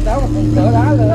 đá một cỡ đá nữa.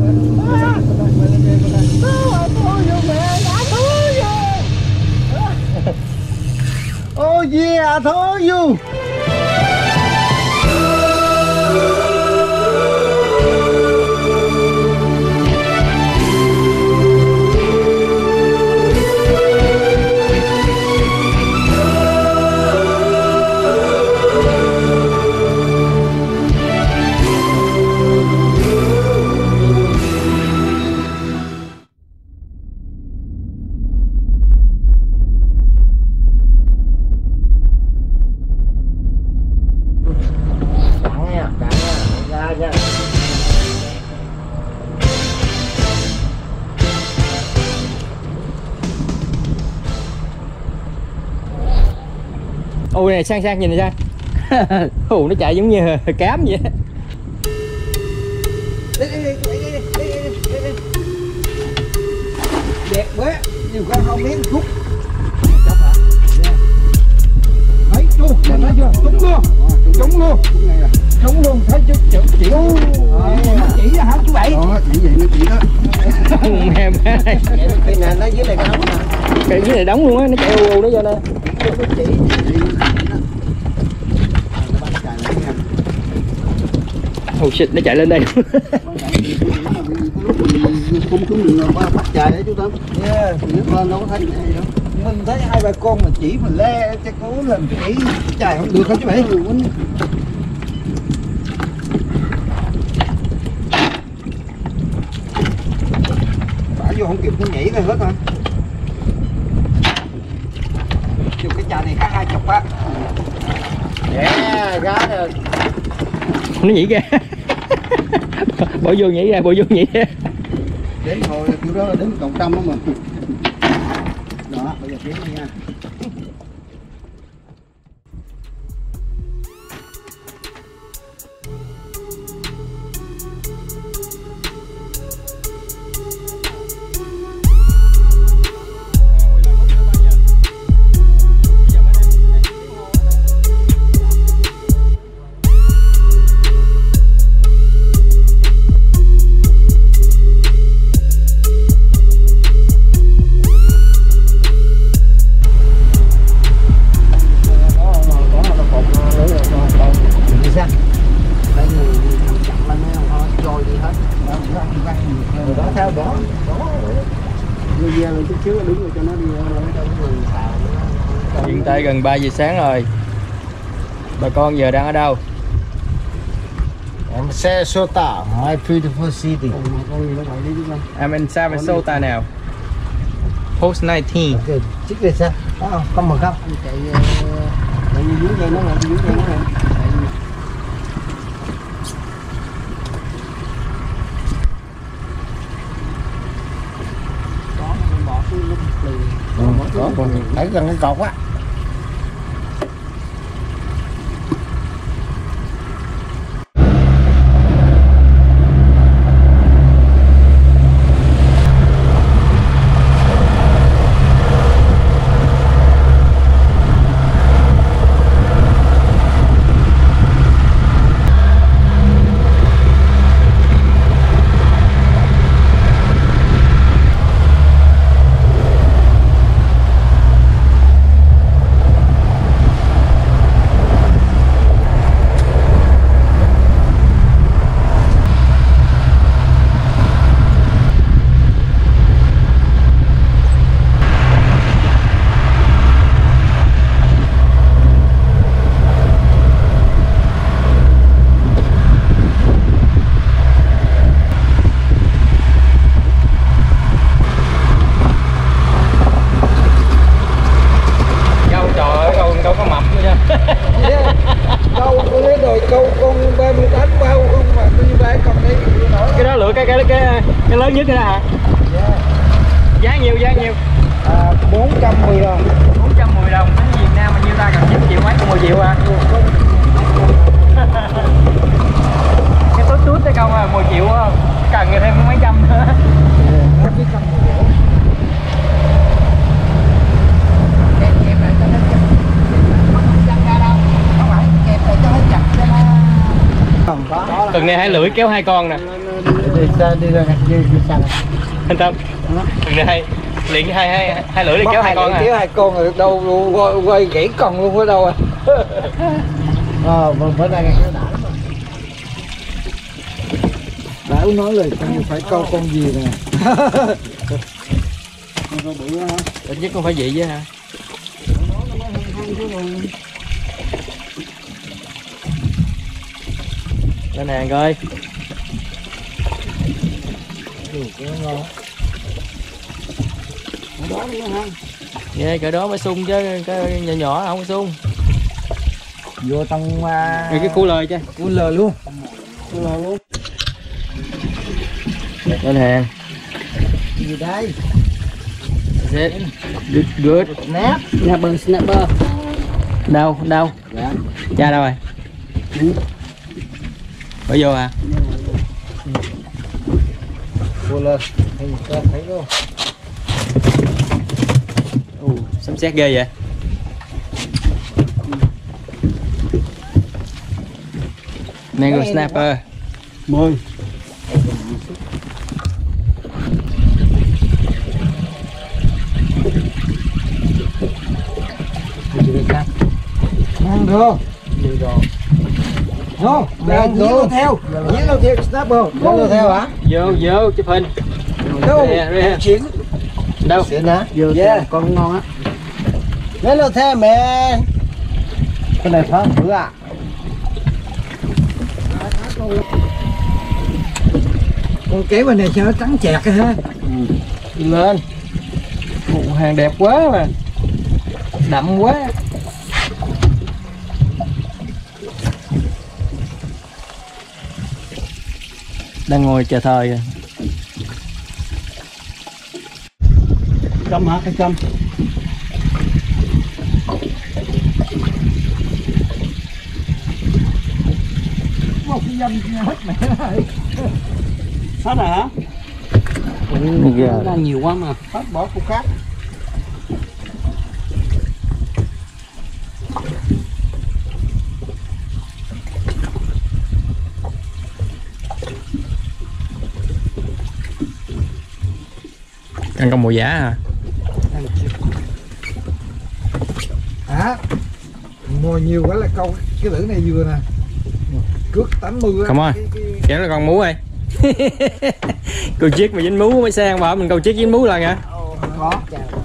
Oh yeah, I told you. Ôi này sang nhìn này sang. Ồ nó chạy giống như cám vậy. Đẹp quá, nhiều con không miếng khúc. Thấy chưa? Thấy chưa? Trúng luôn, thấy chứ chỉ chỉ là hả chú Bảy? Chỉ vậy nó chỉ đó. Em Cái này nó dưới này cái đóng nè. cái dưới này đóng luôn á, nó chạy u nó vô nè. Chỉ Oh shit, nó chạy lên đây. Không xuống mình bắt chạy đấy chú Tâm. Nước lên đâu có thấy gì đâu. mình thấy hai bà con mà chỉ mình le chắc cố làm chỉ chạy không được không chú Bảy? Bả vô không kịp nó nhảy lên hết hả? Chụp cái chà này khá 20 á. Yeah, gá được. Nó nhảy ra. Bỏ vô nhảy ra, bỏ vô nhảy ra. Đến hồi kiểu đó là đến 100 đó mà. Đó, bây giờ tiến đi nha. Hiện tại gần 3 giờ sáng rồi. Bà con giờ đang ở đâu? Em Sarasota, my beautiful city. I'm in Sarasota now. Post 19. Okay, chiếc này sao? Không mà không. Chạy như dưới đây nó là dưới đây nó là. Có, còn thấy gần cái cột á. Cái lớn nhất cái đó hả? Yeah. Giá nhiêu, giá nhiêu? 410 đồng. 410 đồng, đến Việt Nam mà nhiêu ta, gần 9 triệu mấy, còn 10 triệu à? Cái túi túi tới không à, 10 triệu không? Cần thêm mấy trăm nữa. Nó biết cần 10 triệu. Kẹp lại cho nó chặt. Không chặt ra đâu. Không phải, kẹp lại cho nó chặt cho nó. không có. Cần này 2 lưỡi kéo 2 con nè. Đi ra đi xa. Anh Tâm. Cần này liền hai lưỡi để kéo 2 con à. Kéo 2 con rồi đâu quay gãy con luôn ở đâu à. Bữa nay kéo đã lắm. Đã nói lời phải câu con gì nè. Ít nhất không phải vậy chứ hả? Lên hàng coi. Nghe cỡ đó mới sung chứ cái nhỏ nhỏ không có sung. Vô trong Cái cú lời chứ. cú lờ luôn. Lên hàng. Gì đây? Set. Good. Snapper. Đâu? Dạ. Cha đâu rồi? Bỏ vô hả? Cú lờ. Thấy luôn. Sấm sét ghê vậy. Mango snapper. 10. Mango. No, mango theo. Yellow theo snapper. Yellow theo hả? Vô chụp hình. Đâu? Đây. Chuyển. Đâu? Xịn hả? Yeah, con ngon á. Yellow theo mẹ. Cái này phá bữa à? Con kéo bên này sao nó trắng chẹt ha? Lên. Một hàng đẹp quá mà. Đậm quá. Đang ngồi chờ thời rồi. Câm hả? Cái câm. Một cái dâm hết mẹ ơi. Hết rồi hả? Đang nhiều quá mà. Hết bỏ cục khác. Ăn con mồi giá hả? Mồi nhiều quá là câu cái lưỡi này vừa nè. Cước 80 á. Come on. Kéo là con mú ơi. Câu chiếc mà dính mú mới sang bảo mình câu chiếc dính mú lần hả? Có.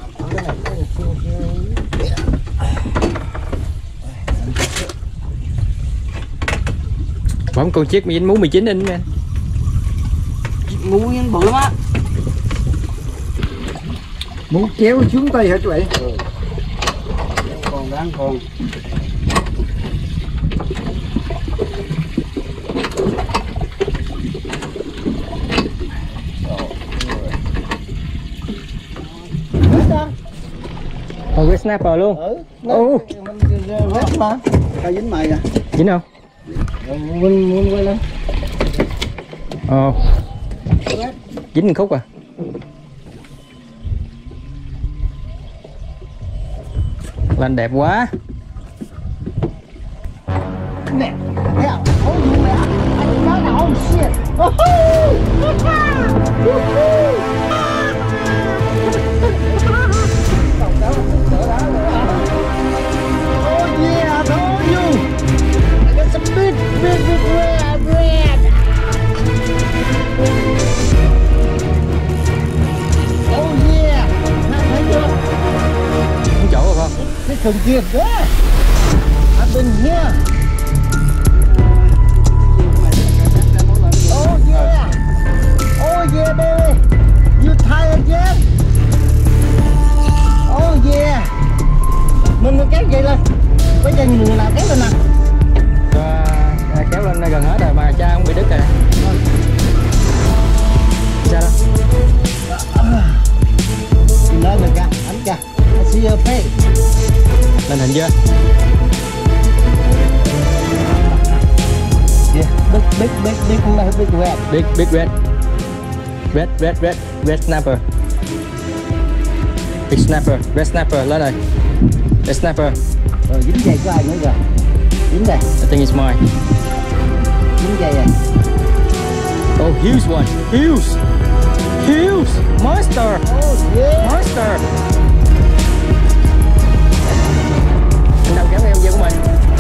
Bấm câu chiếc mà dính mú 19 inch nha. Ngu nhưng bự lắm á. Muốn kéo xuống tay hả chú vậy? Còn đáng còn. Còn cái snapper luôn. Vết mà. Tao dính mày à. Dính không? Muốn quay lên. Ồ. Dính một khúc à. Lên đẹp quá. Nè. Nè. Nói là oh shit. Oh yeah, I told you. I got some big red. Oh yeah. Thấy chưa? Đúng chỗ rồi không? Cái thằng kia đó. I've been here. Oh yeah. Oh yeah baby. You tired yet? Oh yeah. Mình kéo vậy lên. Bây giờ người nào kéo lên nè. Kéo lên gần hết rồi mà cha không bị đứt rồi. Sao đó? Lên rồi kìa, ảnh kìa. I see your face. Lên hình chưa? Yeah, big red. Red snapper. Big snapper, red snapper lên rồi. Red snapper. Rồi dính dây của ai nữa rồi? Dính đây. I think it's mine. Đúng vậy à. Oh, huge one. Huge. Huge. Monster. Oh yeah. Monster. Anh Tâm kéo em vô của mình.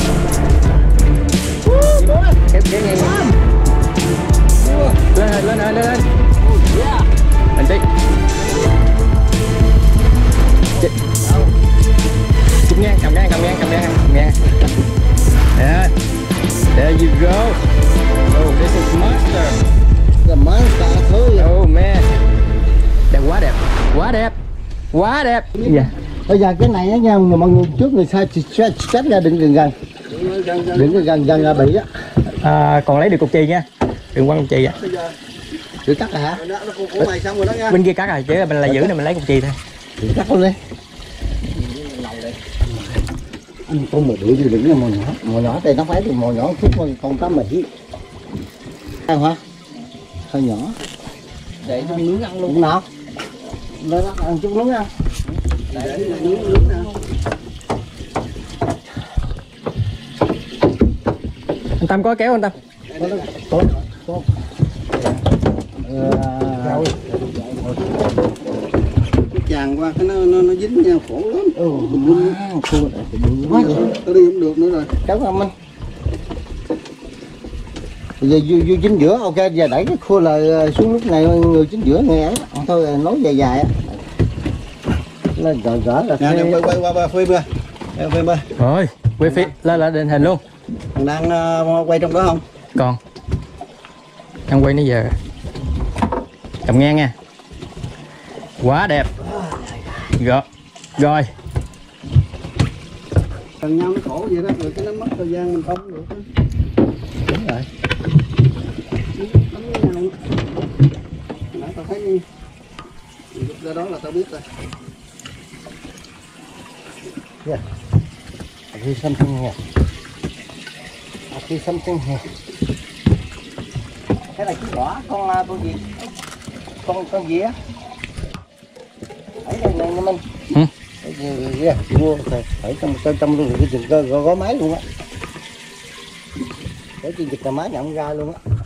Kéo nghe. Lên. Yeah. Mình đi. Chụp ngang, cầm ngang. Yeah. There you go. Oh, this is monster. Là mới cả thôi. Oh man. Đẹp, quá đẹp. Dạ. Bây giờ cái này á nha, mọi người trước người sai stretch ra đừng gần. Đừng có gần là bị á. Còn lấy được cục chì nha. Đừng quăng cục chì á. Tự cắt hả? Bên kia cắt rồi, chứ mình là giữ này mình lấy cục chì thôi. Tự cắt luôn đi. Anh có một đứa gì đừng là mồi nhỏ đây nó phải thì mồi nhỏ chút con cá Mỹ. Sao hả? Hơi nhỏ. Để cho nướng ăn luôn. Cũng nào? Để nó ăn chút nướng ăn. Để nướng nè. Anh Tâm có kéo anh Tâm. Tốt. Chàng qua cái nó dính nhau khổ lắm. Quá. Tôi đi không được nữa rồi. Kéo ra mình. Bây giờ vô chính giữa, ok, giờ đẩy cái khua là xuống lúc này người chính giữa nghe ấy. Thôi nói dài á. Lên gỡ là Nè, quay phía bơi. Quay bơi. Rồi, quay phía lên là định hình luôn. Thằng đang quay trong đó không? Còn. Đang quay nãy giờ. Cầm ngang nha. Quá đẹp. Rồi. Cần nhau nó khổ vậy đó, rồi cái nó mất thời gian mình không được. đúng rồi. Nãy tao thấy lúc đó là tao biết rồi. Yeah. I see something here. I see something here. Cái này chú bỏ con gì? Con gì á? Ở đây này nha Minh. Ừ. Yeah, mua phải trong luôn cái chừng gó máy luôn á. Để chừng dịch là máy nhận ra luôn á.